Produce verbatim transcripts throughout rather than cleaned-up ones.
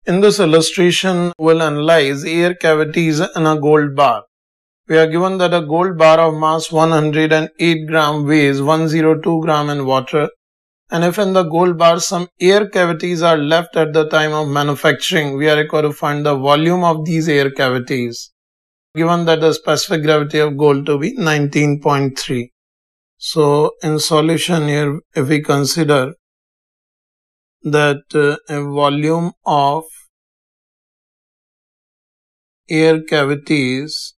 In this illustration, we'll analyze air cavities in a gold bar. We are given that a gold bar of mass one hundred eight gram weighs one hundred two gram in water, and if in the gold bar some air cavities are left at the time of manufacturing, we are required to find the volume of these air cavities. Given that the specific gravity of gold to be nineteen point three. So in solution here, if we consider that uh, a volume of air cavities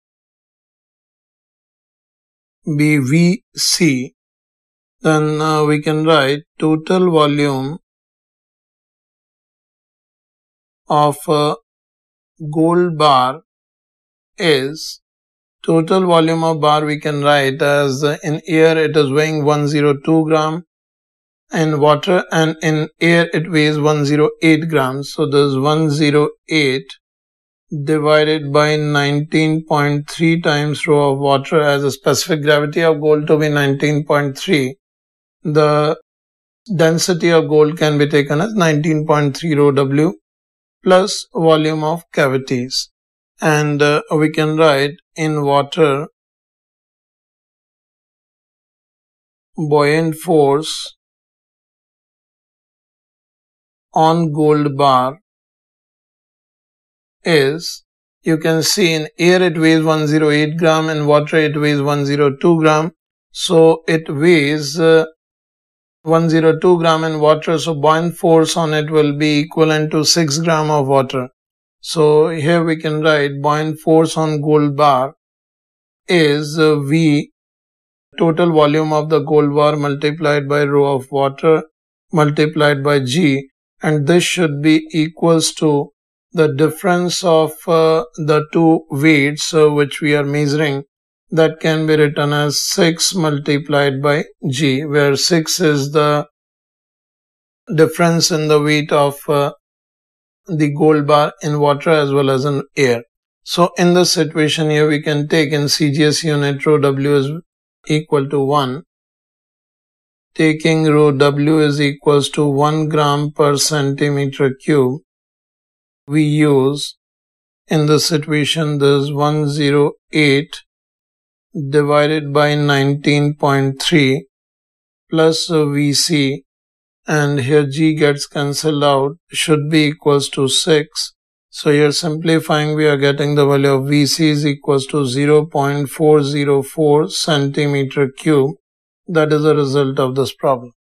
be V C, then uh, we can write total volume of a gold bar is total volume of bar we can write as uh, in air it is weighing one hundred two gram, in water and in air it weighs one hundred eight grams. So this one hundred eight divided by nineteen point three times rho of water, as a specific gravity of gold to be nineteen point three. The density of gold can be taken as nineteen point three rho W plus volume of cavities. And uh, we can write in water buoyant force on gold bar is, you can see in air it weighs one hundred eight gram, in water it weighs one hundred two gram. So it weighs uh, one hundred two gram in water, so buoyant force on it will be equivalent to six gram of water. So here we can write buoyant force on gold bar is uh, V, total volume of the gold bar multiplied by rho of water multiplied by G, and this should be equals to the difference of uh, the two weights uh, which we are measuring. That can be written as six multiplied by G, where six is the difference in the weight of uh, the gold bar in water as well as in air. So in this situation here we can take in C G S unit rho W is equal to one. Taking rho W is equals to one gram per centimeter cube. We use in this situation this one hundred eight divided by nineteen point three plus V C, and here G gets cancelled out, should be equals to six. So here simplifying we are getting the value of V C is equals to zero point four zero four centimeter cube. That is the result of this problem.